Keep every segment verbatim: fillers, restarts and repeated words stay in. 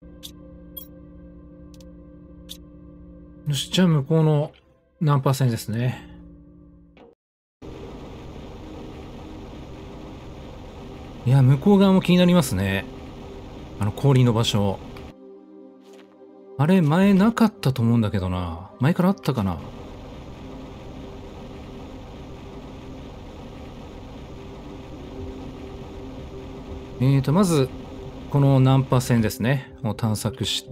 よし、じゃあ向こうのナンパ線ですね。いや、向こう側も気になりますね。あの氷の場所。あれ、前なかったと思うんだけどな。前からあったかな。えーと、まず、このナンパ線ですね。を探索して。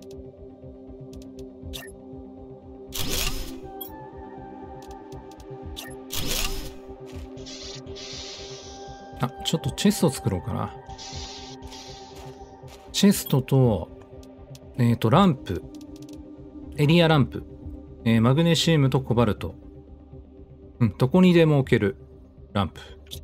あ、ちょっとチェスト作ろうかな。チェストと、えっと、ランプ。エリアランプ。えー、マグネシウムとコバルト。うん、どこにでも置けるランプ。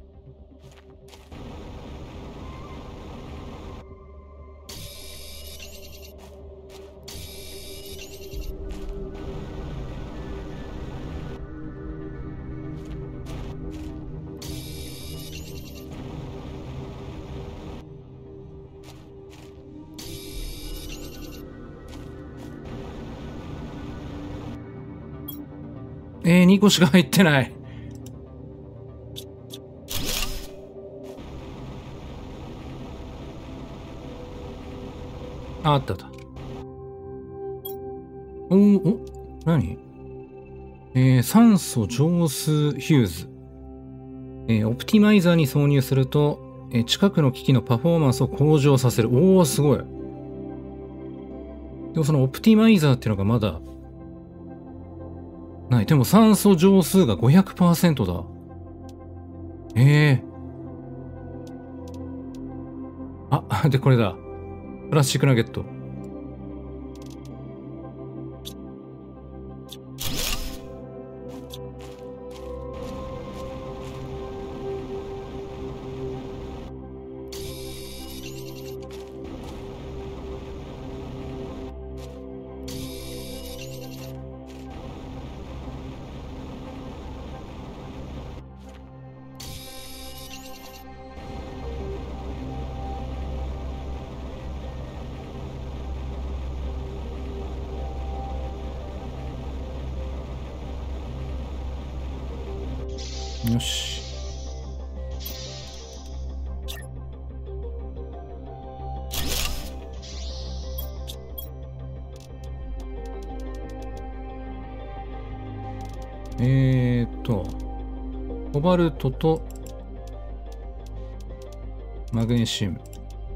えー、にこしか入ってない。あ、あったあった。おー、お、何えー、酸素浄水ヒューズ。えー、オプティマイザーに挿入すると、えー、近くの機器のパフォーマンスを向上させる。おー、すごい。でもそのオプティマイザーっていうのがまだ、ない。でも酸素浄数が ごひゃくパーセント だ。ええー。あ、で、これだ。プラスチックナゲット。よし。えーっと、コバルトとマグネシウム。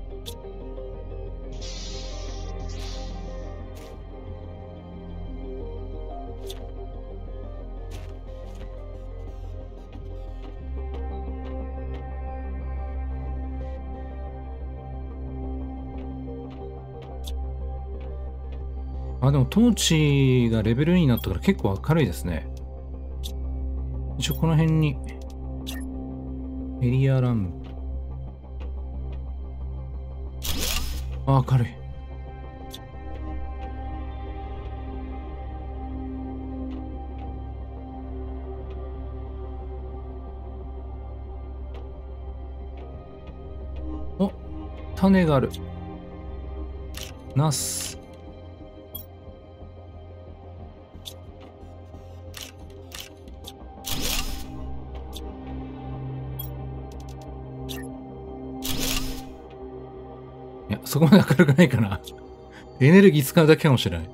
あ、でもトーチがレベルになったから結構明るいですね。一応この辺にエリアランプ。あ、明るい。お、種がある。ナス。いや、そこまで明るくないかな。エネルギー使うだけかもしれない。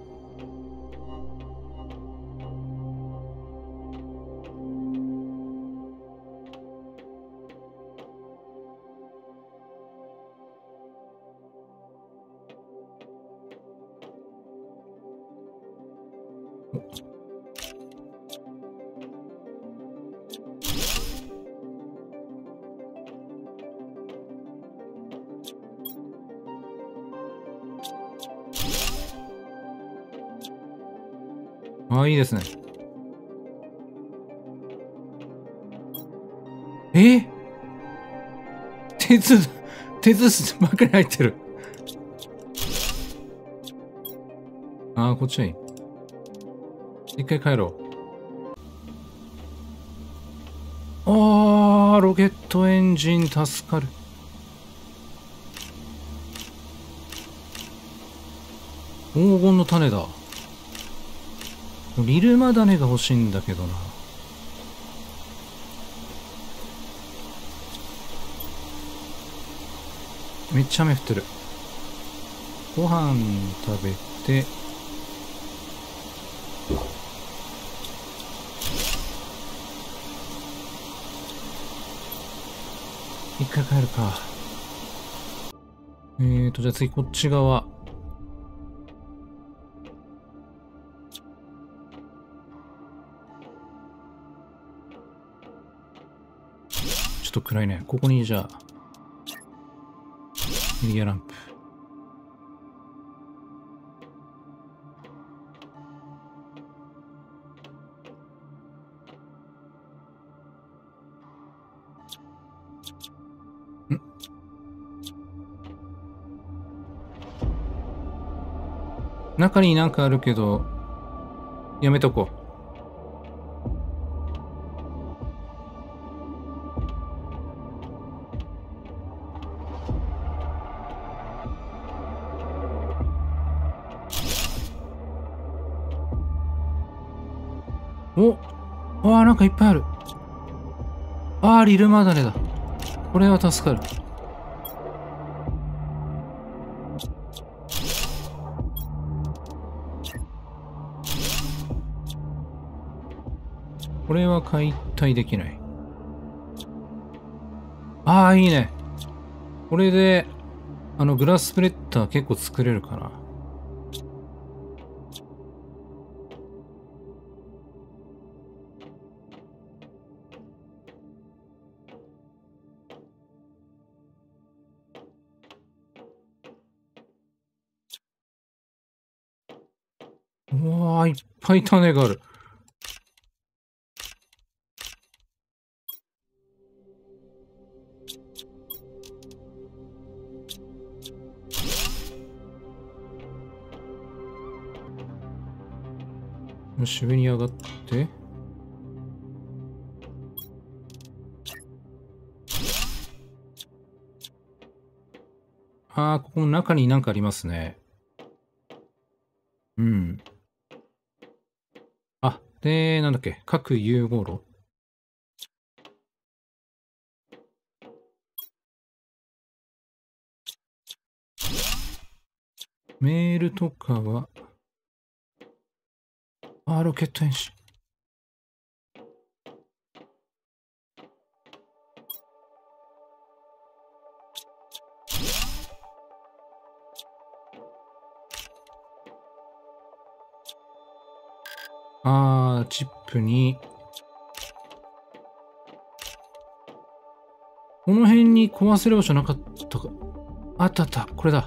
ああ、いいですね。え鉄、鉄ばっかり入ってる。ああ、こっちはいい。一回帰ろう。ああ、ロケットエンジン助かる。 黄金の種だ。リルマ種が欲しいんだけどな。めっちゃ雨降ってる。ご飯食べて、一回帰るか。えーと、じゃあ次こっち側。ちょっと暗いね。ここにじゃあ、エリアランプ。中になんかあるけど、やめとこう。おああ、なんかいっぱいある。ああ、リルマダネだ。これは助かる。これは解体できない。ああ、いいね。これで、あの、グラススプレッダー結構作れるかな。うわー、いっぱい種がある。よし、上に上がって。ああ、ここの中になんかありますね。うん。あ、で、なんだっけ、核融合炉。メールとかは、あ、ロケットエンジン。あー、チップに。この辺に壊せる場所なかったか。あったあった。これだ。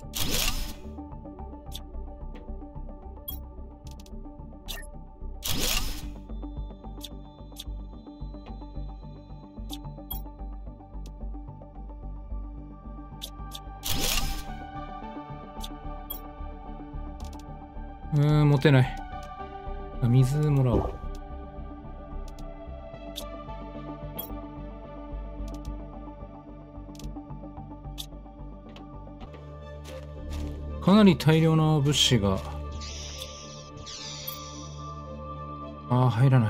うーん、持てない。あ、水もらおう。かなり大量の物資が。ああ、入らない。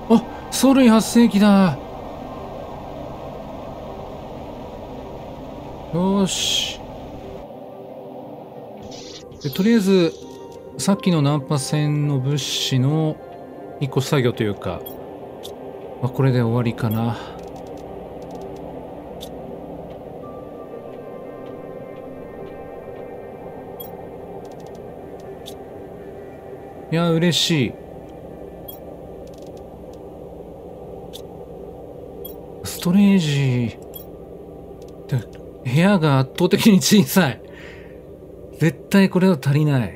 あ、藻類発生器だ。よーし。でとりあえずさっきの難破船の物資の一個作業というか、まあ、これで終わりかな。いや嬉しい。ストレージ部屋が圧倒的に小さい。絶対これは足りない。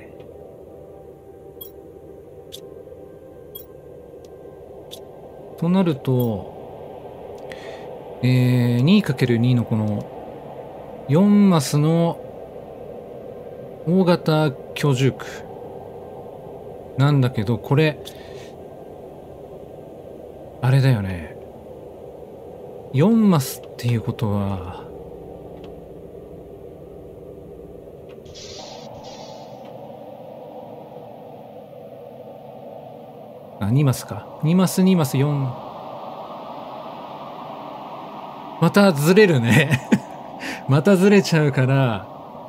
となると、えー、にかけるに のこのよんマスの大型居住区なんだけど、これあれだよね。よんマスっていうことはあ、にマスか。にマス、にマス、よん。またずれるね。またずれちゃうから。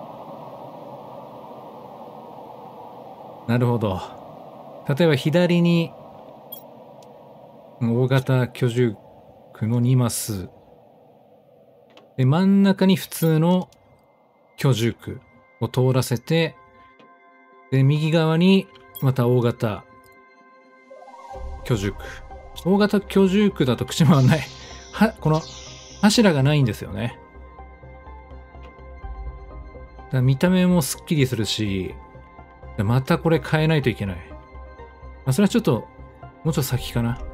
なるほど。例えば左に大型居住区のにマス。で、真ん中に普通の居住区を通らせて、で、右側にまた大型居住区。大型居住区だと口回んない。は、この柱がないんですよね。だから見た目もすっきりするし、またこれ変えないといけない。まあ、それはちょっと、もうちょっと先かな。と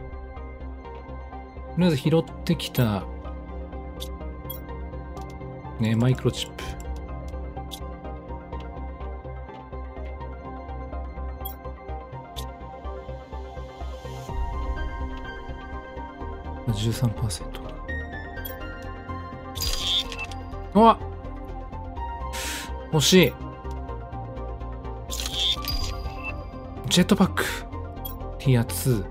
りあえず拾ってきた、ね、マイクロチップ。じゅうさんパーセント。あ、惜しい。ジェットパック。ティアツー。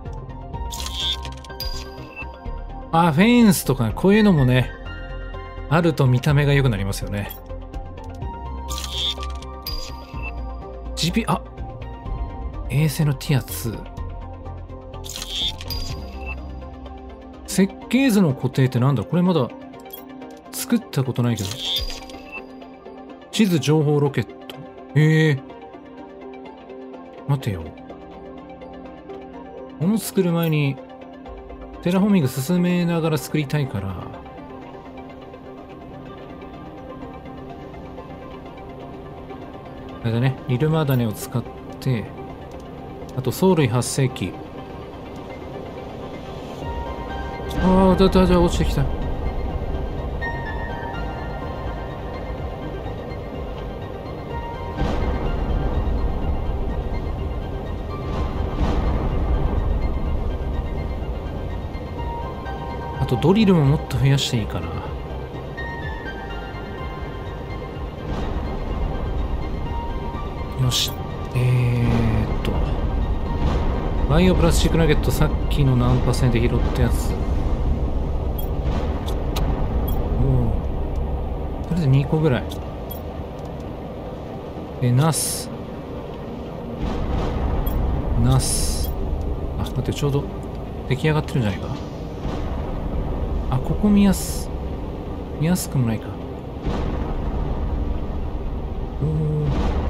あ、フェンスとか、こういうのもね、あると見た目が良くなりますよね。ジーピー、あ、衛星のティアツー。設計図の固定ってなんだ？これまだ作ったことないけど。地図情報ロケット。へえ。待てよ。もの作る前にテラフォーミング進めながら作りたいから。あれだね。リルマダネを使って、あと藻類発生器。ああ、だだだ、落ちてきた。あとドリルももっと増やしていいかな。よし。えーっと。バイオプラスチックナゲット、さっきの難破船で拾ったやつ。とりあえずにこぐらい。え、ナス。ナス。あ、待って、ちょうど出来上がってるんじゃないか。あ、ここ見やす、見やすくもないか。おお。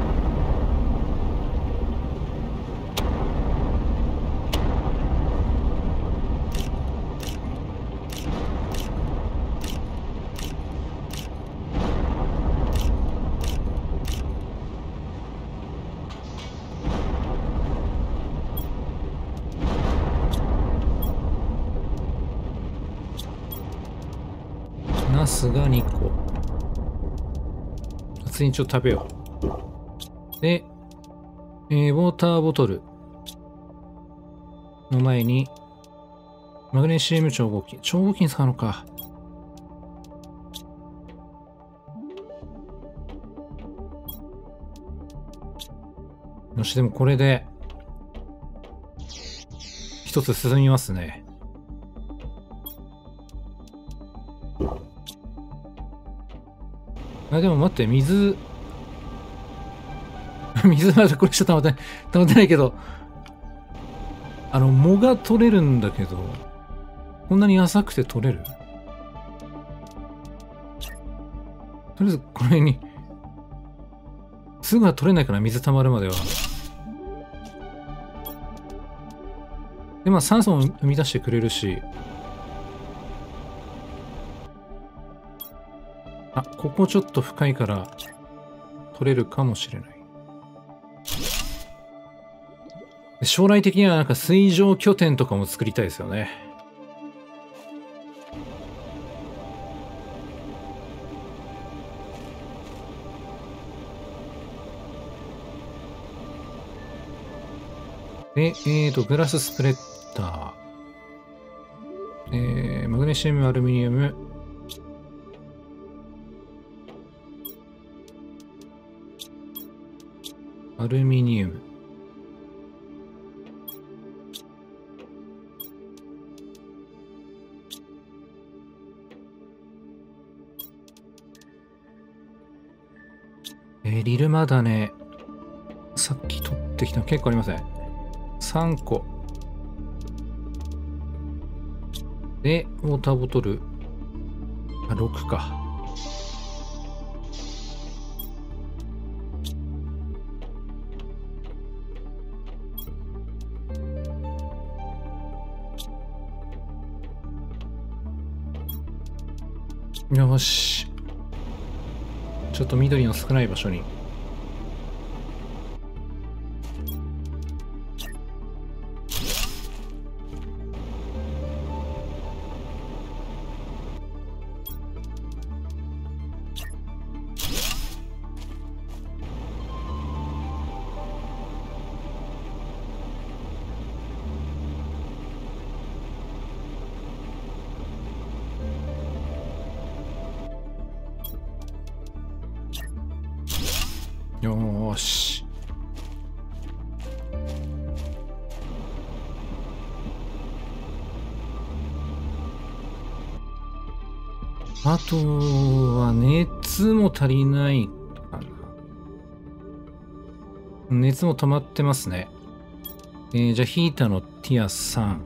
ナスがにこ。次にちょっと食べよう。で、えー、ウォーターボトルの前に、マグネシウム超合金。超合金使うのか。よし、でもこれで、 一つ進みますね。あ、でも待って、水、水まだこれしか溜まってない、溜まってないけど、あの、藻が取れるんだけど、こんなに浅くて取れる？とりあえず、これに、すぐは取れないかな、水溜まるまでは。で、まあ、酸素も生み出してくれるし、あ、ここちょっと深いから、取れるかもしれない。将来的にはなんか水上拠点とかも作りたいですよね。で、えーと、グラススプレッダー。えー、マグネシウム、アルミニウム。アルミニウム。えー、リルマダネ。さっき取ってきたの結構ありません。さんこ。で、ウォーターボトル。あ、ろくか。よし。ちょっと緑の少ない場所に。よーし。あとは熱も足りないかな。熱も溜まってますね。えー、じゃあヒーターのティアさん。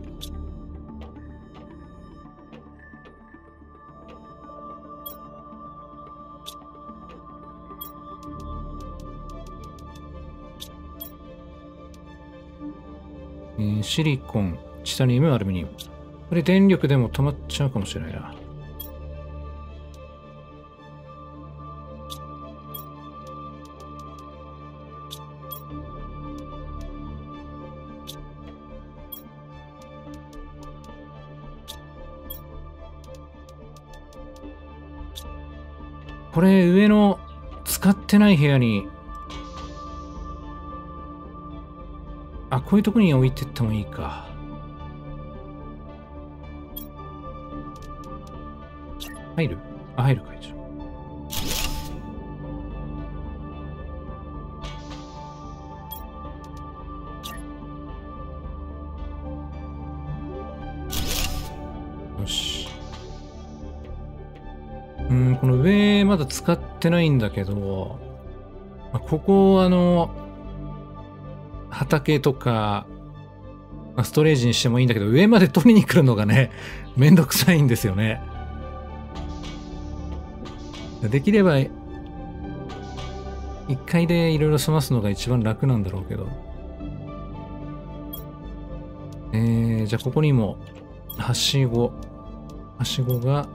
えー、シリコン、チタニウム、アルミニウム。これ電力でも止まっちゃうかもしれないな。これ上の使ってない部屋に、あ、こういうとこに置いてってもいいか。入る？あ、入るか、一応。よし。うん、この上まだ使ってないんだけど、まあ、ここあの、畑とか、まあ、ストレージにしてもいいんだけど、上まで取りに来るのがね、めんどくさいんですよね。できれば、一回でいろいろ済ますのが一番楽なんだろうけど。えー、じゃあここにも、はしご。はしごが、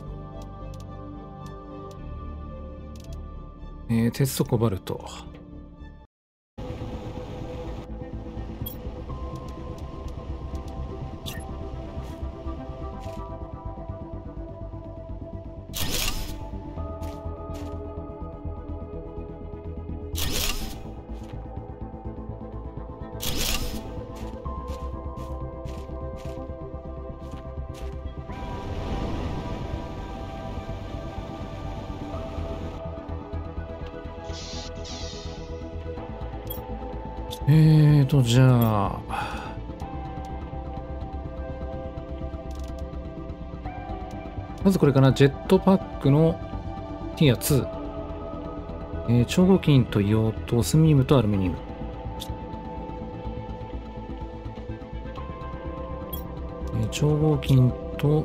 えー、鉄とコバルト。えーと、じゃあ、 まずこれかな、ジェットパックのティアツー。えー、超合金と硫黄とオスミウムとアルミニウム。えー、超合金と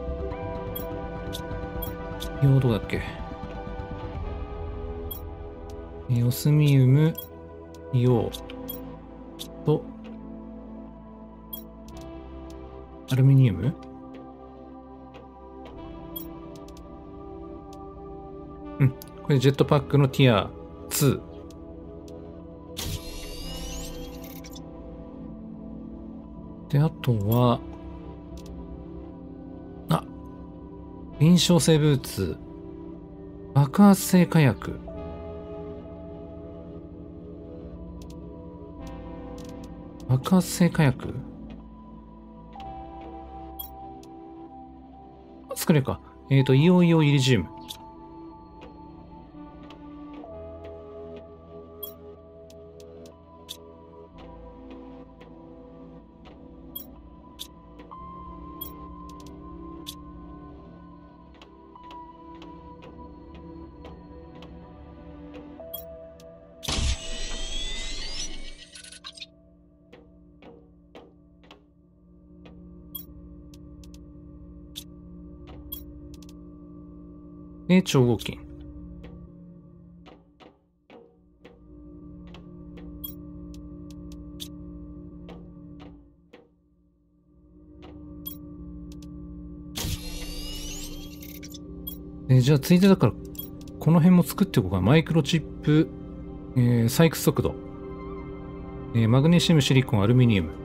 硫黄どうだっけ。えー、オスミウム、硫黄とアルミニウム。うん。これジェットパックのティアツー。で、あとは、あ、臨床性ブーツ、爆発性火薬。爆発性火薬作れるか。えっと、イオイオイリジウム。で、超合金。えじゃあ、ついでだから、この辺も作っておこうか。マイクロチップ、えー、採掘速度、えー、マグネシウム、シリコン、アルミニウム。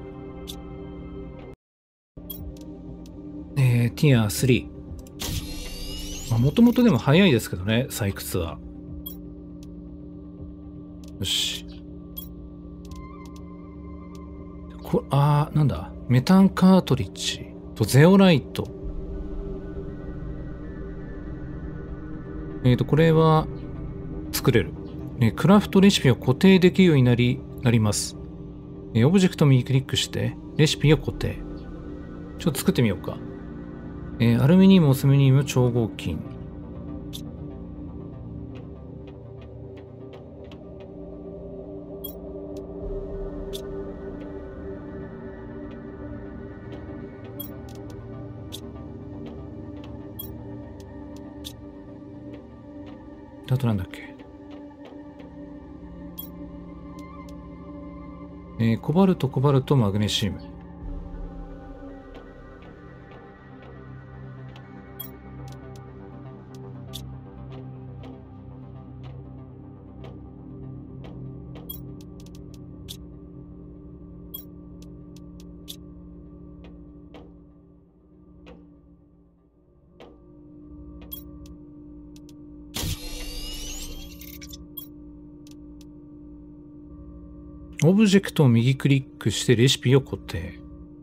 えー、ティアスリー。もともとでも早いですけどね、採掘は。よし。こあー、なんだ。メタンカートリッジとゼオライト。えっと、これは作れる。えクラフトレシピを固定できるようになり、なります。えオブジェクトを右クリックして、レシピを固定。ちょっと作ってみようか。えー、アルミニウム、オスミニウム、超合金。あとなんだっけ。えー、コバルト、コバルト、マグネシウム。オブジェクトを右クリックしてレシピを固定。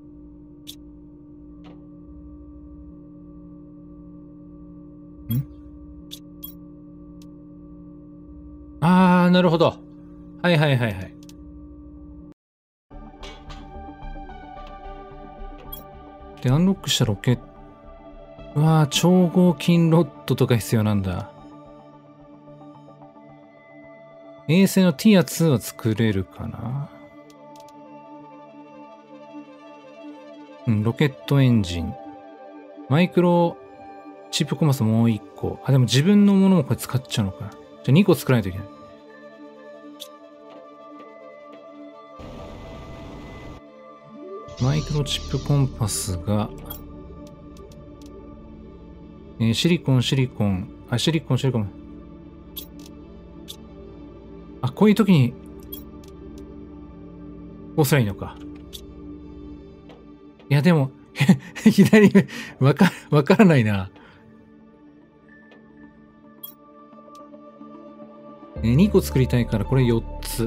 んあー、なるほど。はいはいはいはい。で、アンロックしたロケット。うわー、超合金ロッドとか必要なんだ。衛星のティアツーは作れるかな。うん、ロケットエンジン。マイクロチップコマスもういっこ。あ、でも自分のものもこれ使っちゃうのか。じゃあにこ作らないといけない。マイクロチップコンパスが、えー、シリコン、シリコン、あ、シリコン、シリコン。あ、こういう時に、こうすらいいのか。いや、でも、左目、わか、わからないな。えー、にこ作りたいから、これよっつ。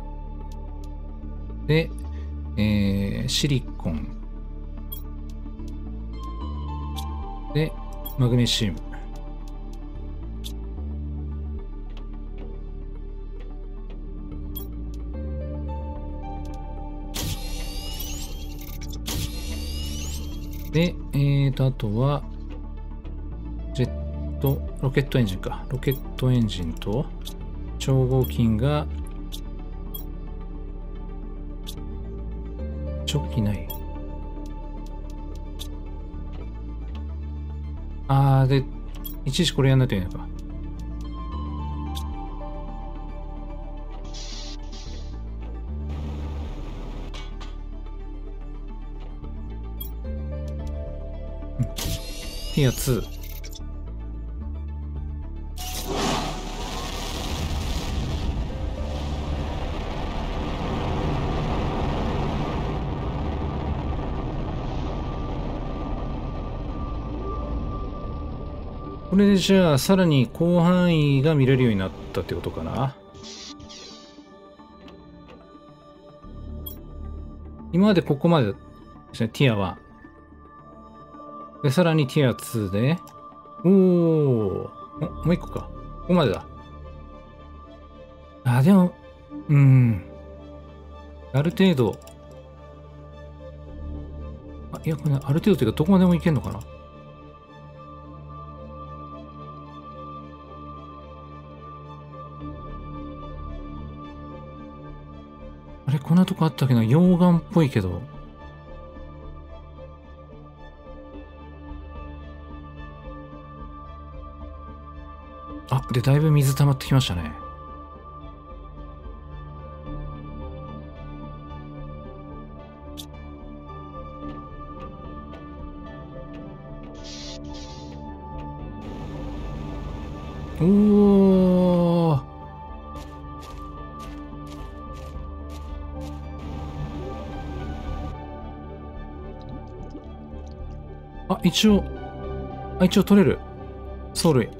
で、えー、シリコン。で、マグネシウム。で、えーと、あとは、 ト、ロケットエンジンか。ロケットエンジンと、超合金が、チョッキない。あー、で、いちいちこれやんないといけないのか。ティアツー。これでじゃあさらに広範囲が見れるようになったってことかな。今までここまでですね、ティアワン。で、さらにティアツーで、おー、おもう一個か。ここまでだ。あ、でも、うん。ある程度、あ、いや、これ、ある程度というか、どこまでもいけんのかな。あれ、こんなとこあったっけな。溶岩っぽいけど。あ、で、だいぶ水溜まってきましたね。おー。あ、一応、あ、一応取れる。藻類。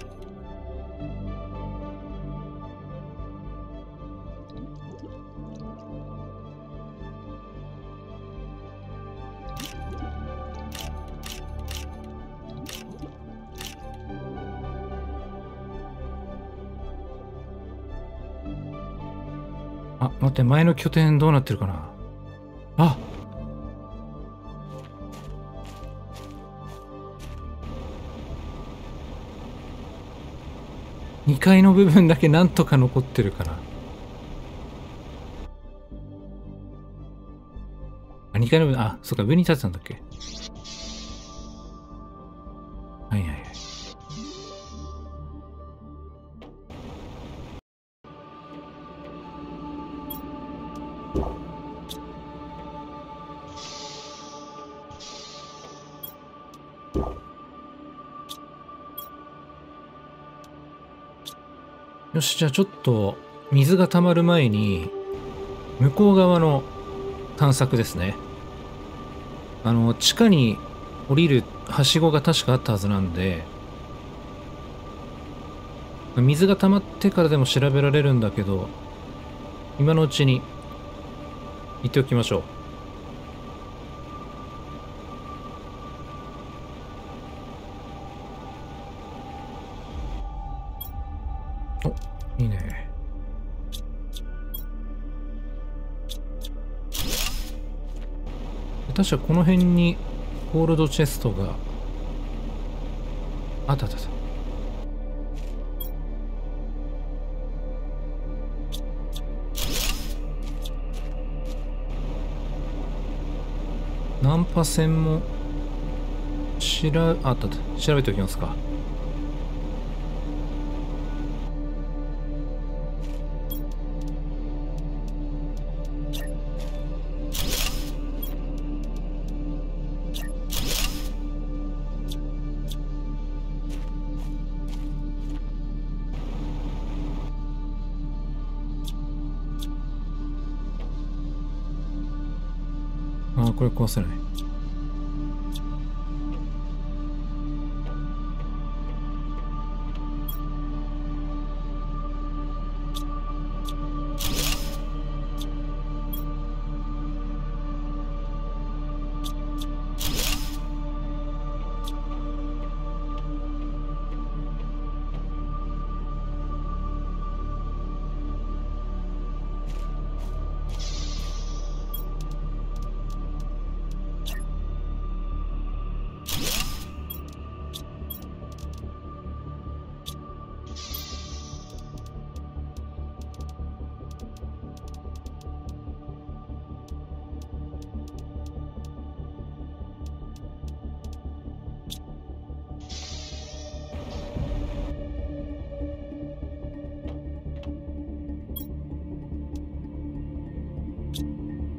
あ、待って、前の拠点どうなってるかな。あ、にかいの部分だけなんとか残ってるかな。あ、にかいの部分、あ、そっか、上に立ってたんだっけ。はいはいはい。よし、じゃあちょっと水が溜まる前に向こう側の探索ですね。あの地下に降りるはしごが確かあったはずなんで、水が溜まってからでも調べられるんだけど、今のうちに行っておきましょう。お、いいね。確かこの辺にゴールドチェストがあったあったあった。ナンパ船もしら、あったあった。調べておきますか。あ、これ壊せない。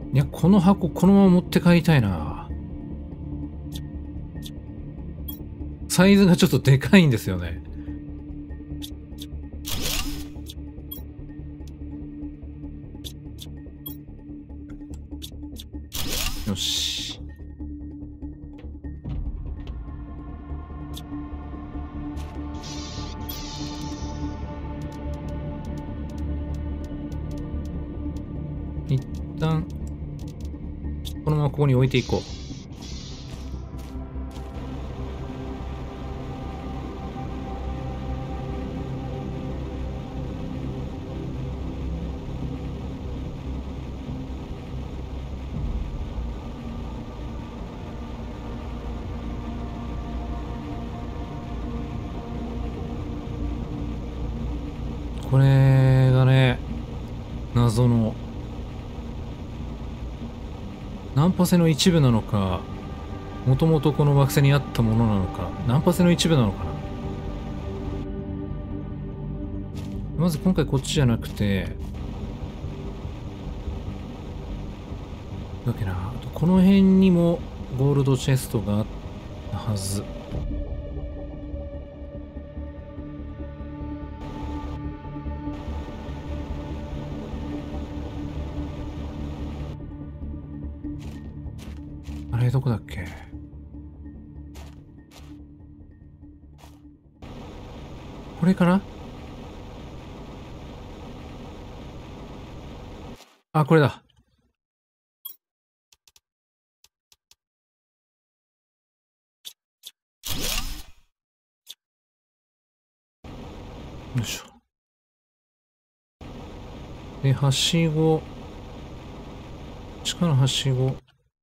いや、この箱このまま持って帰りたいな。サイズがちょっとでかいんですよね。よし。一旦、このままここに置いていこう。これがね、謎のナンパセの一部なのか、もともとこの惑星にあったものなのか、ナンパセの一部なのかな。まず今回こっちじゃなくて、だっけな、あとこの辺にもゴールドチェストがあったはず。あれどこだっけ。これかな。あ、これだ。よいしょ。で、はしご。地下のはしご。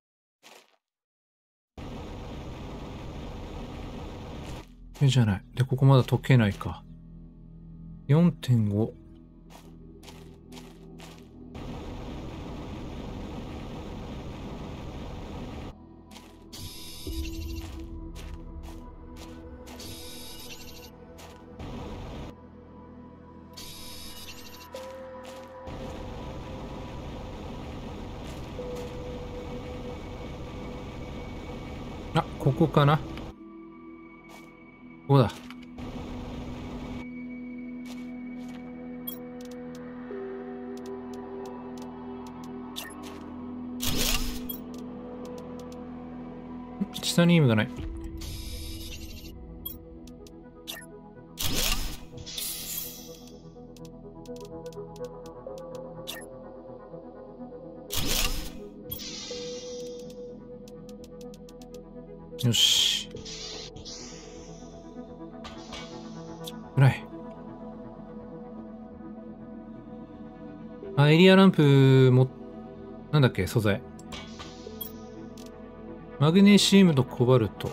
え、じゃない。で、ここまだ解けないか。よんてんご。あ、ここかな。ここだ。下に意味がない。よし。暗い。あ、エリアランプも、なんだっけ、素材。マグネシウムとコバルト。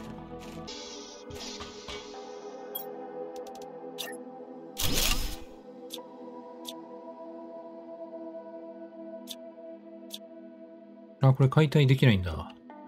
あ、これ解体できないんだ。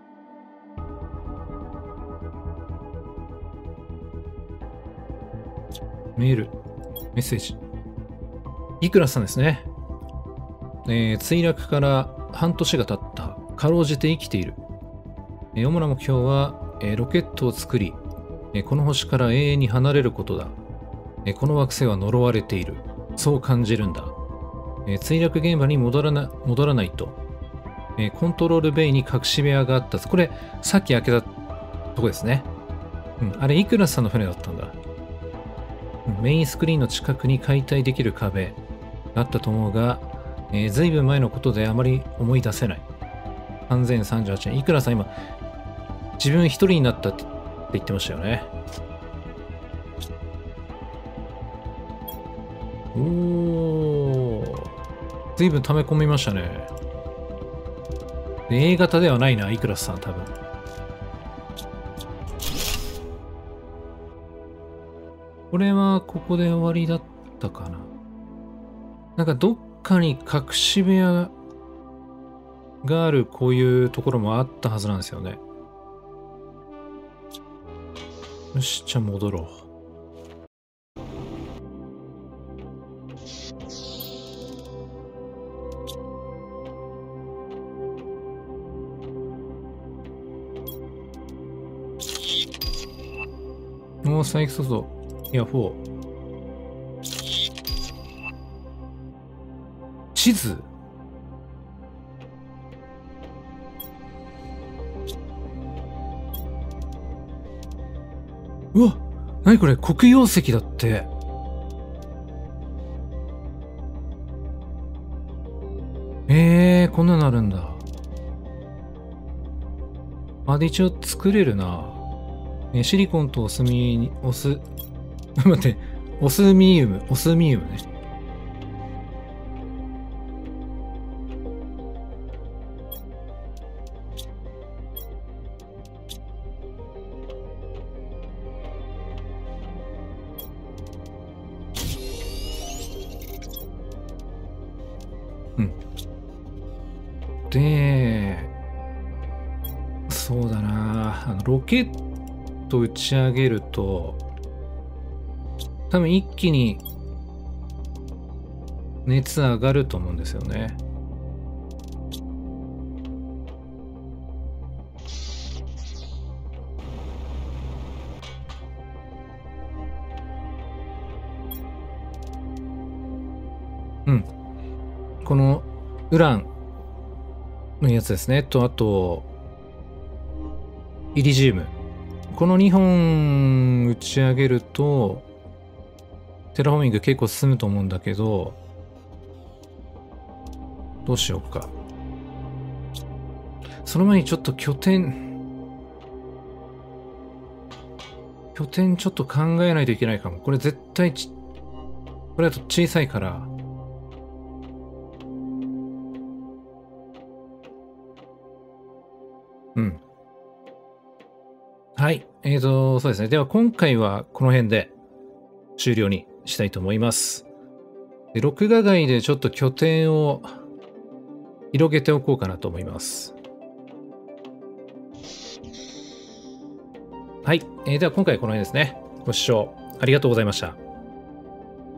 メール、メッセージ。イクラスさんですね。えー、墜落から半年が経った。かろうじて生きている。えー、主な目標は、えー、ロケットを作り、えー、この星から永遠に離れることだ。えー、この惑星は呪われている。そう感じるんだ。えー、墜落現場に戻らな、戻らないと。えー、コントロールベイに隠し部屋があった。これ、さっき開けたとこですね。うん、あれ、イクラスさんの船だったんだ。メインスクリーンの近くに解体できる壁があったと思うが、えー、ずいぶん前のことであまり思い出せない。さんぜんさんじゅうはちねん。いくらさん今、自分一人になったって言ってましたよね。おー。ずいぶん溜め込みましたね。で A 型ではないな、イクラスさん多分。これはここで終わりだったかな。なんかどっかに隠し部屋があるこういうところもあったはずなんですよね。よし、じゃあ戻ろう。 おー、サイクソソ。ヤホー。地図。うわ、なにこれ、黒曜石だって。えー、こんなのあるんだ。あ、で、一応作れるな。えシリコンとオスミ、オス、待って、オスミウム、オスミウムね。うん。で、そうだな。あのロケット打ち上げると、多分一気に熱上がると思うんですよね。うん。このウランのやつですね。と、あと、イリジウム。このにほん打ち上げると、テラフォーミング結構進むと思うんだけど、どうしようか。その前にちょっと拠点、拠点ちょっと考えないといけないかも。これ絶対ち、これだと小さいから。うん。はい。えーと、そうですね。では今回はこの辺で終了にしたいと思います。で、録画外でちょっと拠点を広げておこうかなと思います。はい。えー、では今回この辺ですね。ご視聴ありがとうございました。